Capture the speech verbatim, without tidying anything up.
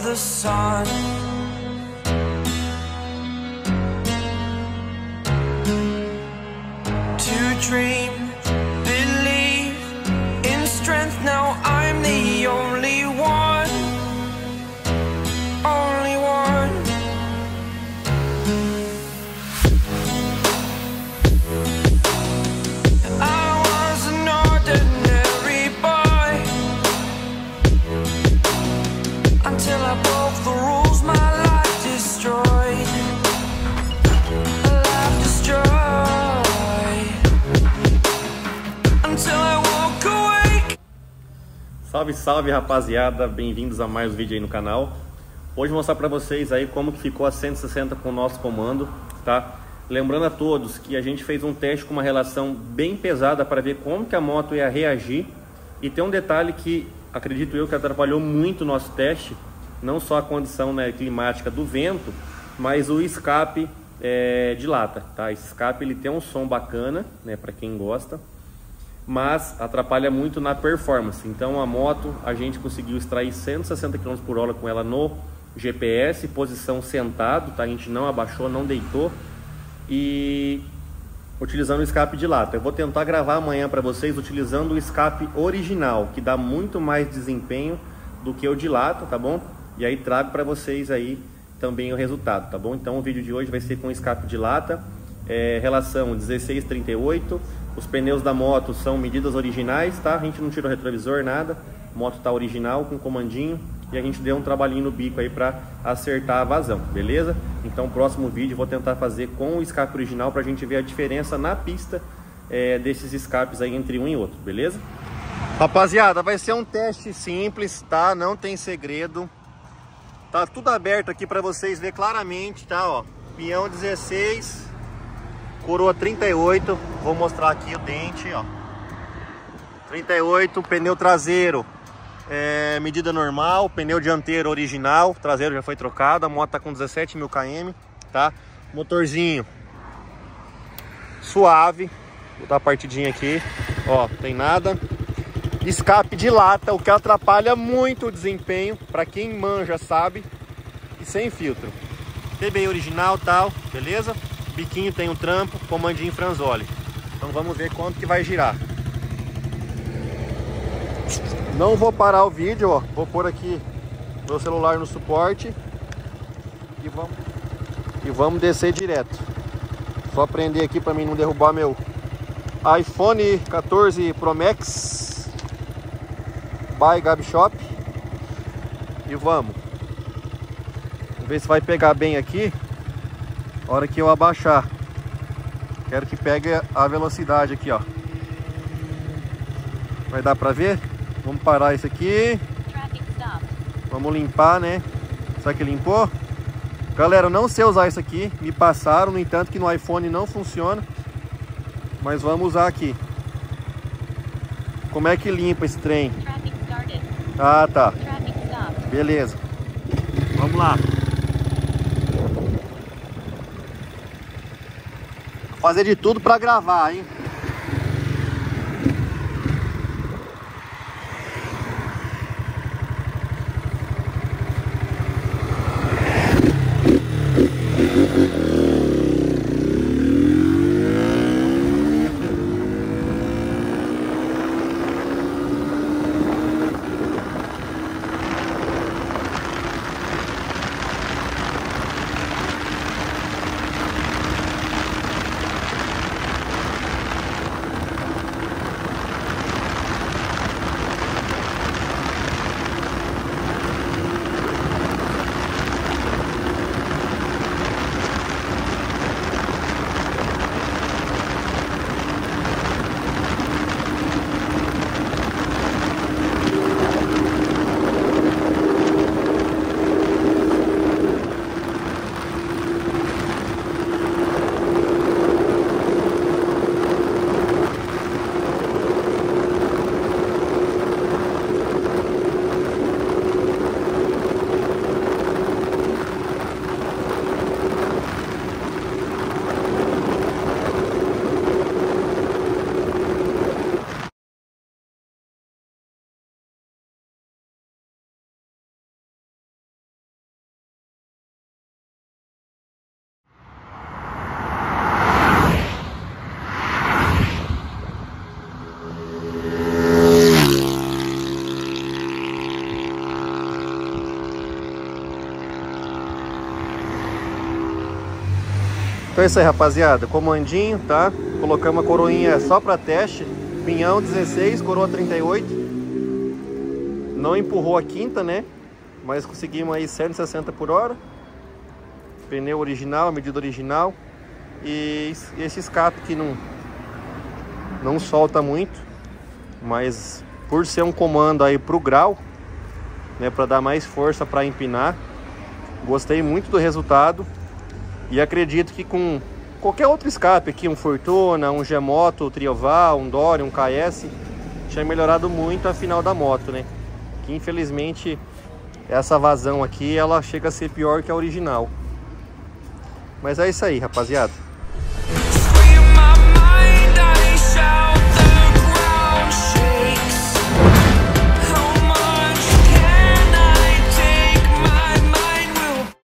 the sun. To dream, believe in strength, now I'm the only one, only one. I was an ordinary boy until I broke the rules, my life destroyed, a life destroyed. Salve, salve, rapaziada, bem-vindos a mais um vídeo aí no canal. Hoje vou mostrar pra vocês aí como que ficou a cento e sessenta com o nosso comando, tá? Lembrando a todos que a gente fez um teste com uma relação bem pesada para ver como que a moto ia reagir. E tem um detalhe que acredito eu que atrapalhou muito o nosso teste, não só a condição, né, climática do vento, mas o escape é, de lata, tá? Esse escape ele tem um som bacana, né, para quem gosta, mas atrapalha muito na performance. Então a moto a gente conseguiu extrair cento e sessenta quilômetros por hora com ela no G P S, posição sentado, tá? A gente não abaixou, não deitou, e utilizando o escape de lata. Eu vou tentar gravar amanhã para vocês utilizando o escape original, que dá muito mais desempenho do que o de lata, tá bom? E aí trago para vocês aí também o resultado, tá bom? Então o vídeo de hoje vai ser com escape de lata, é, relação dezesseis trinta e oito. Os pneus da moto são medidas originais, tá? A gente não tirou retrovisor, nada. A moto tá original, com comandinho. E a gente deu um trabalhinho no bico aí pra acertar a vazão, beleza? Então, próximo vídeo eu vou tentar fazer com o escape original pra gente ver a diferença na pista é, desses escapes aí entre um e outro, beleza? Rapaziada, vai ser um teste simples, tá? Não tem segredo. Tá tudo aberto aqui pra vocês verem claramente, tá? Ó, pião dezesseis... coroa trinta e oito, vou mostrar aqui o dente, ó. trinta e oito, pneu traseiro, é, medida normal, pneu dianteiro original, traseiro já foi trocado, a moto tá com dezessete mil quilômetros, tá? Motorzinho suave, vou dar a partidinha aqui, ó, tem nada. Escape de lata, o que atrapalha muito o desempenho, pra quem manja sabe, e sem filtro. T B I original, tal, beleza? Biquinho tem um trampo, comandinho franzole. Então vamos ver quanto que vai girar. Não vou parar o vídeo, ó. Vou pôr aqui meu celular no suporte e vamos e vamos descer direto. Só prender aqui para mim não derrubar meu iPhone quatorze Pro Max by Gabi Shop. E vamos. Vamos ver se vai pegar bem aqui. A hora que eu abaixar, quero que pegue a velocidade aqui, ó. Vai dar pra ver? Vamos parar isso aqui. Vamos limpar, né? Será que limpou? Galera, eu não sei usar isso aqui. Me passaram, no entanto que no iPhone não funciona. Mas vamos usar aqui. Como é que limpa esse trem? Ah, tá. Beleza. Vamos lá. Fazer de tudo para gravar, hein? Então é isso aí, rapaziada, comandinho, tá? Colocamos a coroinha só para teste, pinhão dezesseis, coroa trinta e oito. Não empurrou a quinta, né? Mas conseguimos aí cento e sessenta por hora. Pneu original, medida original. E esse escape que não, não solta muito, mas por ser um comando aí pro grau, né, para dar mais força para empinar, gostei muito do resultado. E acredito que com qualquer outro escape aqui, um Fortuna, um G-Moto, um Trioval, um Dory, um K S, tinha melhorado muito a final da moto, né? Que infelizmente essa vazão aqui, ela chega a ser pior que a original. Mas é isso aí, rapaziada.